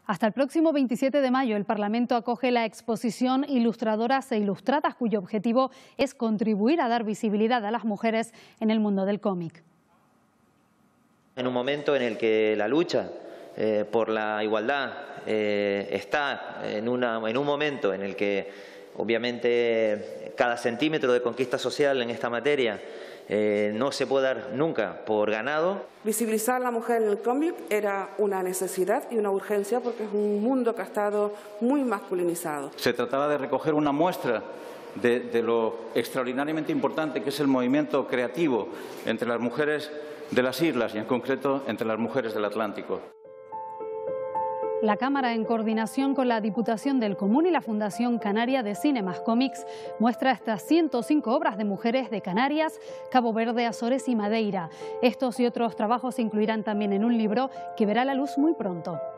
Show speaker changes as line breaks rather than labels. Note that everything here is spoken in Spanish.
Hasta el próximo 27 de mayo el Parlamento acoge la exposición Ilustradoras e Ilustradas, cuyo objetivo es contribuir a dar visibilidad a las mujeres en el mundo del cómic.
En un momento en el que la lucha por la igualdad está en un momento en el que obviamente cada centímetro de conquista social en esta materia no se puede dar nunca por ganado.
Visibilizar a la mujer en el cómic era una necesidad y una urgencia porque es un mundo que ha estado muy masculinizado.
Se trataba de recoger una muestra de lo extraordinariamente importante que es el movimiento creativo entre las mujeres de las islas y en concreto entre las mujeres del Atlántico.
La Cámara, en coordinación con la Diputación del Común y la Fundación Canaria de Cine más Cómics, muestra estas 105 obras de mujeres de Canarias, Cabo Verde, Azores y Madeira. Estos y otros trabajos se incluirán también en un libro que verá la luz muy pronto.